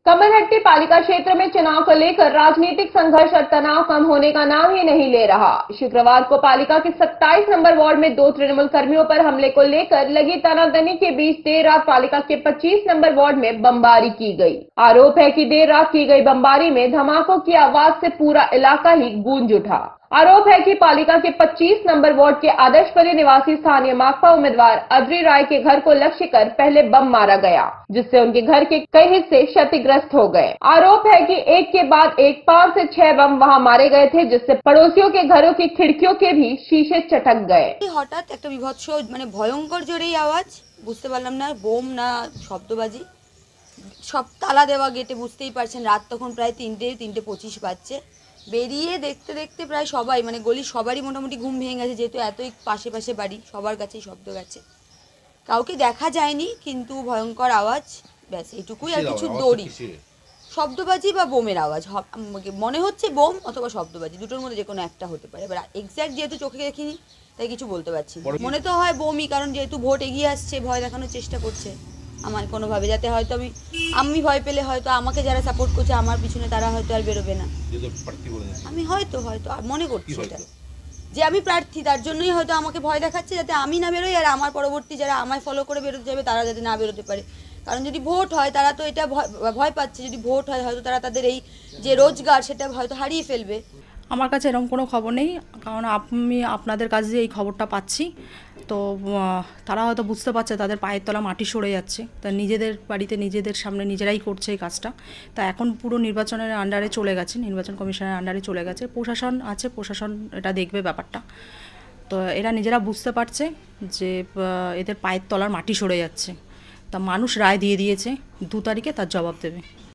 कमलहट्टी पालिका क्षेत्र में चुनाव को लेकर राजनीतिक संघर्ष और तनाव कम होने का नाम ही नहीं ले रहा। शुक्रवार को पालिका के 27 नंबर वार्ड में 2 तृणमूल कर्मियों पर हमले को लेकर लगी तनातनी के बीच देर रात पालिका के 25 नंबर वार्ड में बमबारी की गई। आरोप है कि देर रात की गई बमबारी में धमाकों की आवाज से पूरा इलाका ही गूंज उठा। आरोप है कि पालिका के 25 नंबर वार्ड के आदर्शपल्ली निवासी स्थानीय माकपा उम्मीदवार अद्री राय के घर को लक्ष्य कर पहले बम मारा गया, जिससे उनके घर के कई हिस्से क्षतिग्रस्त हो गए। आरोप है कि एक के बाद एक 5 से 6 बम वहां मारे गए थे, जिससे पड़ोसियों के घरों की खिड़कियों के भी शीशे चटक गए। हठाৎ একটা বিভৎস ভয়ঙ্কর জোরে আওয়াজ, বুঝতে পারলাম না বোম না শব্দবাজি। সব তালা দেওয়া গেটে, বুঝতেই পারছেন রাত তখন প্রায় 3:25 বাজছে। বেরিয়ে দেখতে দেখতে প্রায় সবাই গলির সবারই মোটামুটি ঘুম ভেঙে গেছে, যেহেতু এতই পাশে পাশে বাড়ি, সবার কাছেই শব্দ গেছে। কাউকে দেখা যায়নি, কিন্তু ভয়ঙ্কর আওয়াজ, ব্যাস এইটুকুই। আর কিছু দড়ি, শব্দবাজি বা বোমের আওয়াজ মনে হচ্ছে, বোম অথবা শব্দবাজি, দুটোর মধ্যে যে কোনো একটা হতে পারে। এবার এক্স্যাক্ট যেহেতু চোখে দেখিনি তাই কিছু বলতে পারছি না। মনে তো হয় বোমই, কারণ যেহেতু ভোট এগিয়ে আসছে, ভয় দেখানোর চেষ্টা করছে আমার কোনোভাবে, যাতে হয়তো আমি ভয় পেলে হয়তো আমাকে যারা সাপোর্ট করছে আমার পিছনে তারা হয়তো আর বেরোবে না। আমি হয়তো মনে করছি এটা যে আমি প্রার্থী, তার জন্যই হয়তো আমাকে ভয় দেখাচ্ছে, যাতে আমি না বেরোই, আর আমার পরবর্তী যারা আমায় ফলো করে বেরোতে যাবে তারা যাতে না বেরোতে পারে। কারণ যদি ভোট হয়, তারা তো এটা ভয় পাচ্ছে, যদি ভোট হয় হয়তো তারা তাদের এই যে রোজগার সেটা হয়তো হারিয়ে ফেলবে। আমার কাছে এরকম কোনো খবর নেই, কারণ আমি আপনাদের কাছে এই খবরটা পাচ্ছি। তো তারা হয়তো বুঝতে পারছে তাদের পায়ের তলা মাটি সরে যাচ্ছে, তা নিজেদের বাড়িতে নিজেদের সামনে নিজেরাই করছে এই কাজটা। তা এখন পুরো নির্বাচনের আন্ডারে চলে গেছে, নির্বাচন কমিশনের আন্ডারে চলে গেছে, প্রশাসন আছে, প্রশাসন এটা দেখবে ব্যাপারটা। তো এরা নিজেরা বুঝতে পারছে যে এদের পায়ের তলার মাটি সরে যাচ্ছে। তা মানুষ রায় দিয়ে দিয়েছে, 2 তারিখে তার জবাব দেবে।